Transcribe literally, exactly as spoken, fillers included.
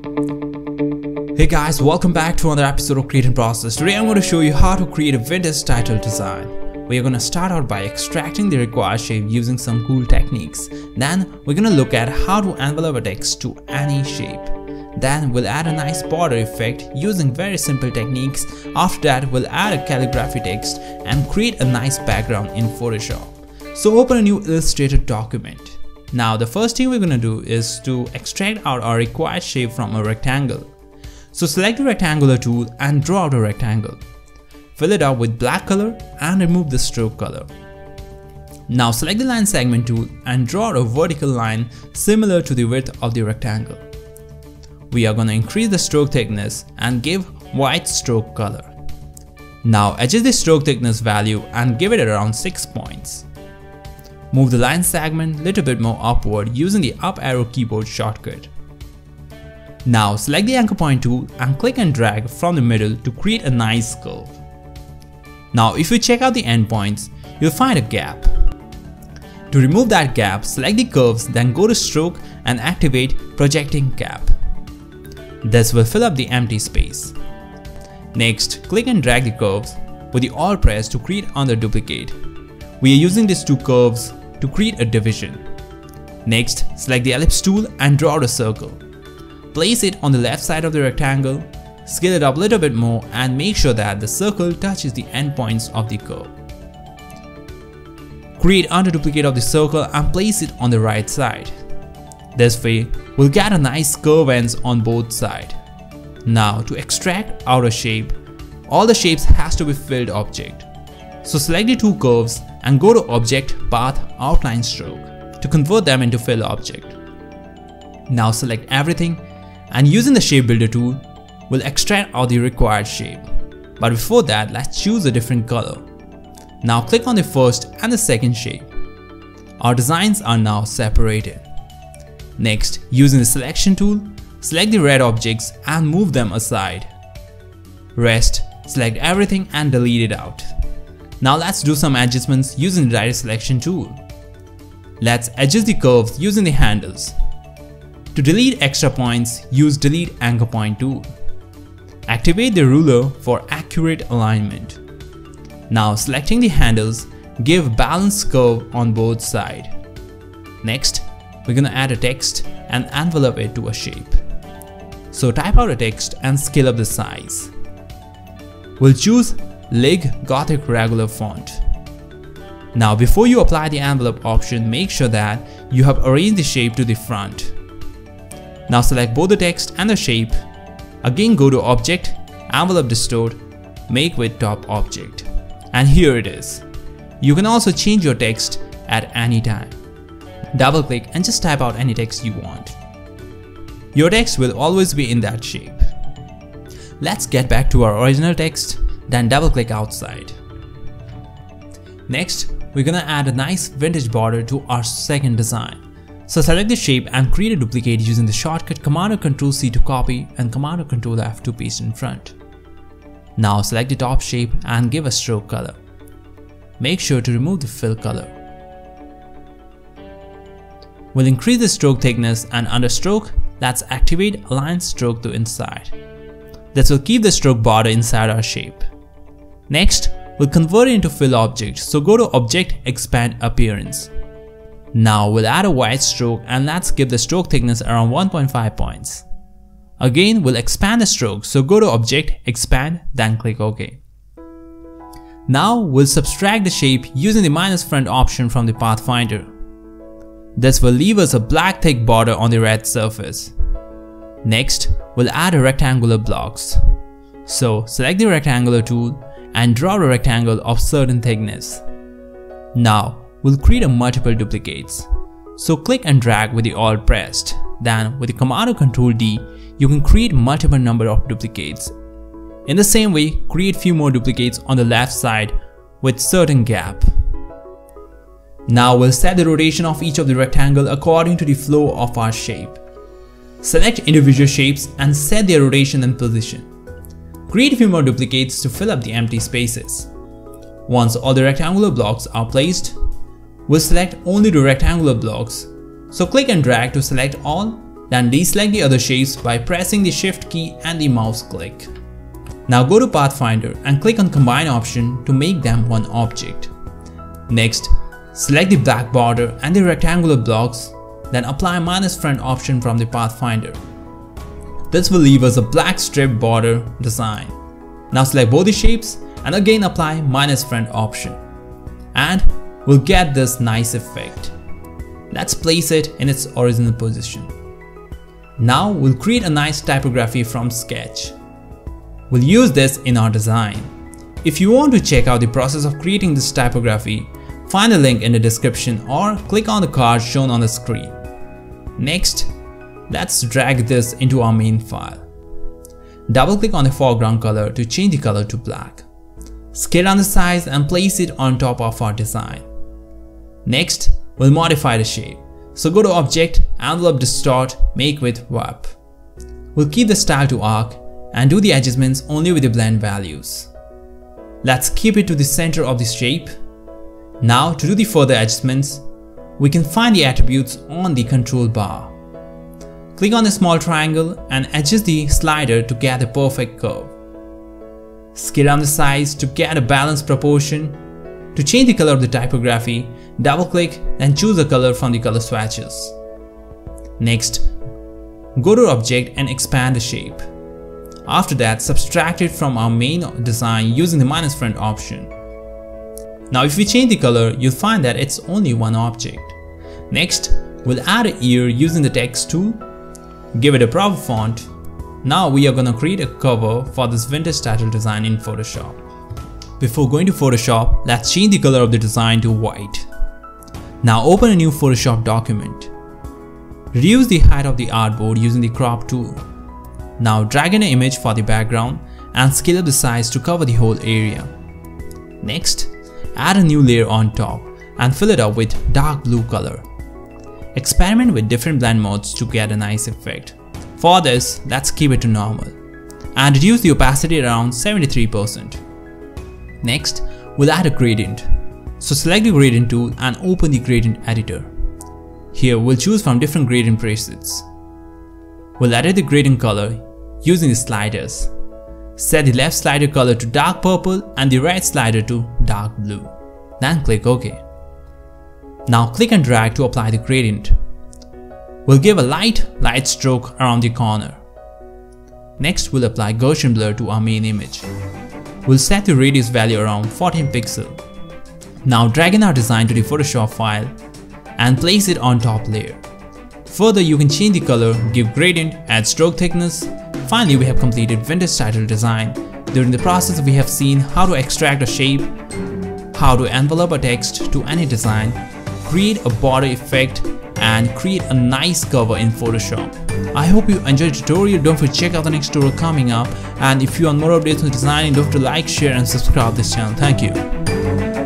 Hey guys, welcome back to another episode of Creatnprocess. Today I'm going to show you how to create a vintage title design. We are going to start out by extracting the required shape using some cool techniques. Then we're going to look at how to envelop a text to any shape. Then we'll add a nice border effect using very simple techniques. After that, we'll add a calligraphy text and create a nice background in Photoshop. So open a new Illustrator document. Now the first thing we're going to do is to extract out our required shape from a rectangle. So select the rectangular tool and draw out a rectangle. Fill it up with black color and remove the stroke color. Now select the line segment tool and draw out a vertical line similar to the width of the rectangle. We are going to increase the stroke thickness and give white stroke color. Now adjust the stroke thickness value and give it around six points. Move the line segment a little bit more upward using the up arrow keyboard shortcut. Now select the anchor point tool and click and drag from the middle to create a nice curve. Now if you check out the endpoints, you'll find a gap. To remove that gap, select the curves, then go to stroke and activate projecting gap. This will fill up the empty space. Next, click and drag the curves with the Alt press to create another duplicate. We are using these two curves to create a division. Next, select the ellipse tool and draw out a circle. Place it on the left side of the rectangle, scale it up a little bit more and make sure that the circle touches the endpoints of the curve. Create another duplicate of the circle and place it on the right side. This way, we'll get a nice curve ends on both sides. Now to extract out a shape, all the shapes has to be filled object. So select the two curves and go to Object, Path, Outline Stroke to convert them into fill object. Now select everything and using the shape builder tool, we'll extract out the required shape. But before that, let's choose a different color. Now click on the first and the second shape. Our designs are now separated. Next, using the selection tool, select the red objects and move them aside. Rest, select everything and delete it out. Now let's do some adjustments using the direct selection tool. Let's adjust the curves using the handles. To delete extra points, use Delete Anchor Point tool. Activate the ruler for accurate alignment. Now selecting the handles, give balanced curve on both sides. Next, we're gonna add a text and envelop it to a shape. So type out a text and scale up the size. We'll choose Lig Gothic Regular font. Now before you apply the envelope option, make sure that you have arranged the shape to the front. Now select both the text and the shape. Again go to Object, Envelope Distort, Make with Top Object. And here it is. You can also change your text at any time. Double click and just type out any text you want. Your text will always be in that shape. Let's get back to our original text, then double click outside. Next, we're gonna add a nice vintage border to our second design. So select the shape and create a duplicate using the shortcut Command or Control C to copy and Command or Control F to paste in front. Now select the top shape and give a stroke color. Make sure to remove the fill color. We'll increase the stroke thickness and under stroke, let's activate Align Stroke to Inside. This will keep the stroke border inside our shape. Next, we'll convert it into fill object, so go to Object, Expand Appearance. Now we'll add a white stroke and let's give the stroke thickness around one point five points. Again, we'll expand the stroke, so go to Object, Expand, then click OK. Now we'll subtract the shape using the minus front option from the Pathfinder. This will leave us a black thick border on the red surface. Next, we'll add a rectangular blocks. So select the rectangular tool and draw a rectangle of certain thickness. Now we'll create a multiple duplicates. So click and drag with the Alt pressed. Then with the Command or Control D, you can create multiple number of duplicates. In the same way, create few more duplicates on the left side with certain gap. Now we'll set the rotation of each of the rectangle according to the flow of our shape. Select individual shapes and set their rotation and position. Create a few more duplicates to fill up the empty spaces. Once all the rectangular blocks are placed, we'll select only the rectangular blocks. So click and drag to select all Then deselect the other shapes by pressing the Shift key and the mouse click. Now go to Pathfinder and click on Combine option to make them one object. Next, select the black border and the rectangular blocks, then apply minus front option from the Pathfinder. This will leave us a black strip border design. Now select both the shapes and again apply minus front option. And we'll get this nice effect. Let's place it in its original position. Now we'll create a nice typography from sketch. We'll use this in our design. If you want to check out the process of creating this typography, find the link in the description or click on the card shown on the screen. Next, let's drag this into our main file. Double click on the foreground color to change the color to black. Scale down the size and place it on top of our design. Next, we'll modify the shape. So go to Object, Envelope, Distort, Make with Warp. We'll keep the style to arc and do the adjustments only with the blend values. Let's keep it to the center of the shape. Now to do the further adjustments, we can find the attributes on the control bar. Click on the small triangle and adjust the slider to get a perfect curve. Scale down the size to get a balanced proportion. To change the color of the typography, double click and choose a color from the color swatches. Next, go to Object and expand the shape. After that, subtract it from our main design using the minus front option. Now if we change the color, you'll find that it's only one object. Next, we'll add an ear using the text tool. Give it a proper font. Now we are gonna create a cover for this vintage title design in Photoshop. Before going to Photoshop, let's change the color of the design to white. Now open a new Photoshop document. Reduce the height of the artboard using the crop tool. Now drag in an image for the background and scale up the size to cover the whole area. Next, add a new layer on top and fill it up with dark blue color. Experiment with different blend modes to get a nice effect. For this, let's keep it to normal and reduce the opacity around seventy-three percent. Next, we'll add a gradient. So select the gradient tool and open the gradient editor. Here we'll choose from different gradient presets. We'll edit the gradient color using the sliders. Set the left slider color to dark purple and the right slider to dark blue. Then click OK. Now click and drag to apply the gradient. We'll give a light, light stroke around the corner. Next, we'll apply Gaussian blur to our main image. We'll set the radius value around fourteen pixels. Now drag in our design to the Photoshop file and place it on top layer. Further, you can change the color, give gradient, add stroke thickness. Finally, we have completed vintage title design. During the process, we have seen how to extract a shape, how to envelop a text to any design, create a border effect, and create a nice cover in Photoshop. I hope you enjoyed the tutorial. Don't forget to check out the next tutorial coming up. And if you want more updates on design, don't forget to like, share and subscribe this channel. Thank you.